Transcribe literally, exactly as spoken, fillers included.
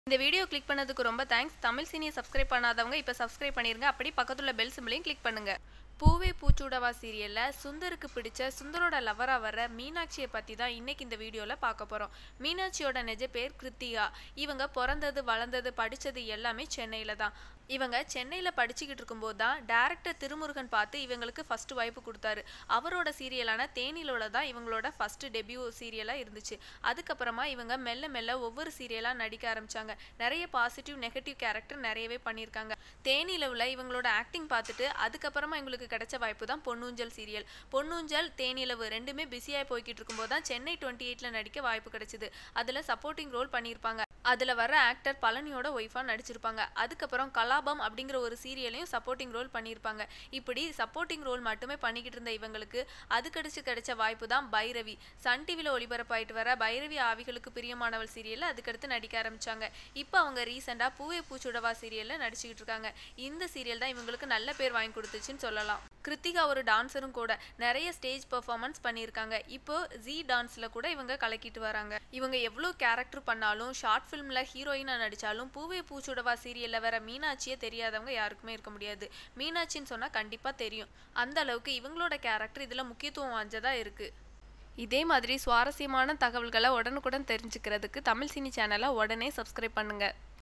இந்த video click பண்ணதுக்கு ரொம்ப தேங்க்ஸ். தமிழ் சினியை சப்ஸ்கிரைப் பண்ணாதவங்க இப்போ சப்ஸ்கிரைப் பண்ணிருங்க. அப்படி பக்கத்துல பெல் சிம்பலையும் கிளிக் பண்ணுங்க. பூவே பூச்சூடவா சீரியல்ல சுந்தருக்கு பிடிச்ச சுந்தரோட லவரா வர மீனாட்சியை பத்தி தான் இன்னைக்கு இந்த வீடியோல பார்க்க போறோம். மீனாட்சியோட நிஜ பேர் கிருத்திகா. இவங்க பிறந்தது வளர்ந்தது படிச்சது எல்லாமே சென்னையில தான். இவங்க சென்னையில படிச்சுக்கிட்டு இருக்கும்போது தான் டைரக்டர் திருமுருகன் பார்த்து இவங்களுக்கு ஃபர்ஸ்ட் வாய்ப்பு கொடுத்தாரு. அவரோட சீரியலான தேனிலோட தான் இவங்களோட ஃபர்ஸ்ட் டெபியூ சீரியலா இருந்துச்சு. அதுக்கப்புறமா இவங்க மெல்ல மெல்ல ஒவ்வொரு சீரியலா நடிக்க ஆரம்பிச்சாங்க. நிறைய பாசிட்டிவ் நெகட்டிவ் கேரக்டர் நிறையவே பண்ணியிருக்காங்க. தேனிலவுல இவங்களோட ஆக்டிங் பார்த்துட்டு அதுக்கப்புறமா இவங்களுக்கு கிடைச்ச வாய்ப்பு தான் பொன்னூஞ்சல் சீரியல். பொன்னூஞ்சல் தேனிலவு ரெண்டுமே பிஸியாக போய்கிட்டு இருக்கும்போது தான் சென்னை டுவெண்ட்டி எயிட்ல நடிக்க வாய்ப்பு கிடைச்சிது. அதுல சப்போர்ட்டிங் ரோல் பண்ணியிருப்பாங்க. அதுல வர ஆக்டர் பழனியோட ஒய்ஃபா நடிச்சிருப்பாங்க. அதுக்கப்புறம் கலாபம் அப்படிங்கிற ஒரு சீரியலையும் சப்போர்ட்டிங் ரோல் பண்ணியிருப்பாங்க. இப்படி சப்போர்ட்டிங் ரோல் மட்டுமே பண்ணிக்கிட்டு இருந்த இவங்களுக்கு அதுக்கடிச்சு கிடைச்ச வாய்ப்பு தான் பைரவி. சன் டிவில ஒளிபரப்பாயிட்டு வர பைரவி ஆவிகளுக்கு பிரியமானவள் சீரியல்ல அதுக்கடுத்து நடிக்க ஆரம்பிச்சாங்க. இப்போ அவங்க ரீசெண்டா பூவே பூச்சுடவா சீரியல்ல நடிச்சுக்கிட்டு இருக்காங்க. இந்த சீரியல் தான் இவங்களுக்கு நல்ல பேர் வாங்கி கொடுத்துச்சுன்னு சொல்லலாம். கிருத்திகா ஒரு டான்ஸரும் கூட. நிறைய ஸ்டேஜ் பெர்ஃபார்மன்ஸ் பண்ணியிருக்காங்க. இப்போ ஜி டான்ஸ்ல கூட இவங்க கலக்கிட்டு வராங்க. இவங்க எவ்வளோ கேரக்டர் பண்ணாலும் ஷார்ட் ஃபிலிம்ல ஹீரோயினா நடிச்சாலும் பூவே பூச்சுடவா சீரியல்ல வர மீனாட்சியே தெரியாதவங்க யாருக்குமே இருக்க முடியாது. மீனாட்சின்னு சொன்னா கண்டிப்பா தெரியும். அந்த அளவுக்கு இவங்களோட கேரக்டர் இதுல முக்கியத்துவம் வாய்ந்ததா இருக்கு. இதே மாதிரி சுவாரஸ்யமான தகவல்களை உடனுக்குடன் தெரிஞ்சுக்கிறதுக்கு தமிழ் சினி சேனலை உடனே சப்ஸ்கிரைப் பண்ணுங்க.